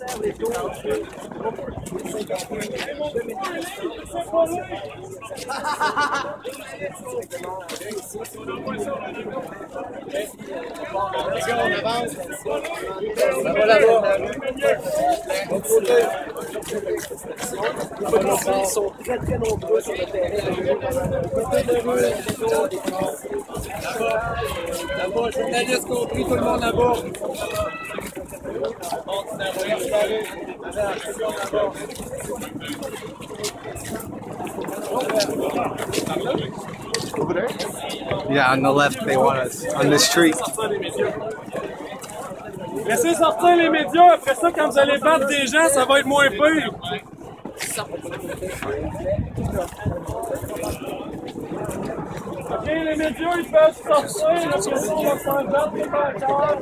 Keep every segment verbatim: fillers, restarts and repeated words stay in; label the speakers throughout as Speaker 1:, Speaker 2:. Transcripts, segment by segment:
Speaker 1: Ils sont très très nombreux sur le terrain.
Speaker 2: Là-bas, le journaliste compris, tout le monde là-bas.
Speaker 3: Over there? Yeah, on the left they want us, on the street.
Speaker 4: Laissez sortir les médias, après ça, quand vous allez battre des gens, ça va être moins pire. Ok, les médias, ils peuvent sortir, après ça, on va s'en battre, c'est pas encore.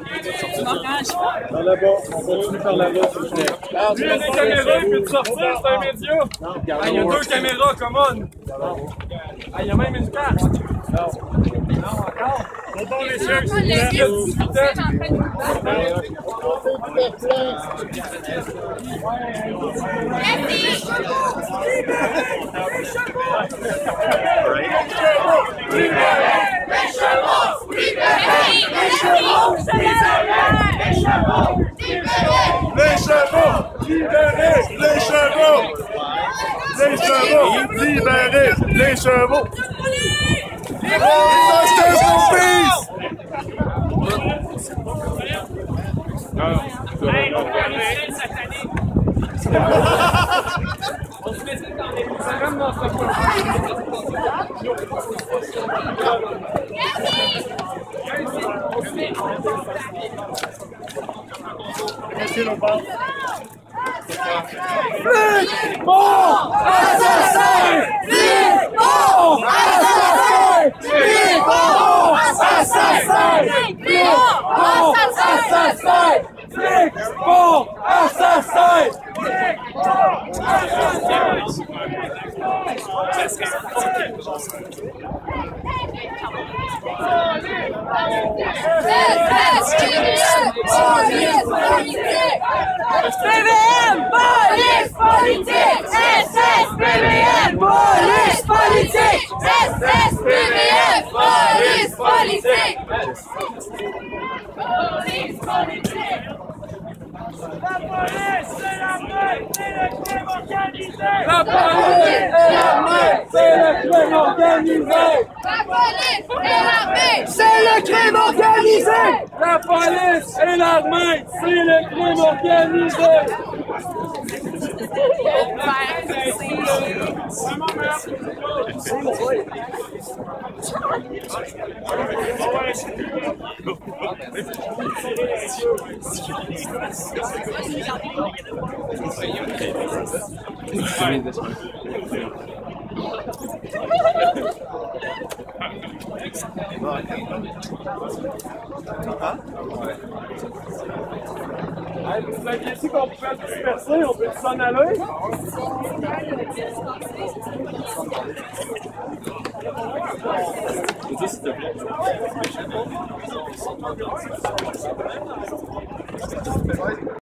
Speaker 4: Par là-bas, on continue par là-bas, s'il vous plaît. Lui, il y a des caméras, il peut te sortir, c'est un média. Ah, il y a deux caméras, come on. Ah, il y a même une carte. Non. Non, encore. Bon, bon, messieurs, s'il vous plaît.
Speaker 5: Les chevaux, libérez les chevaux! Les chevaux, libérez les chevaux! Justice for peace! Monsieur Lopin. Flic! Bon! Assassin! Flic! Bon! Assassin! Flic! Bon! Assassin! Flic! Bon! Assassin! Flic! Bon! Assassin! Flic! Bon!
Speaker 6: S P V M, police politique! S S P V M, police politique! S S P V M, police politique! Police politique! La police, c'est l'armée, c'est le crime organisé!
Speaker 4: La police et l'armée, c'est le crime organisé!
Speaker 6: La police et l'armée,
Speaker 4: C'est le crime organisé! La police et l'armée, c'est le crime organisé! Hey, vous aviez dit qu'on pouvait se disperser, on peut s'en aller?
Speaker 5: S'il te plaît.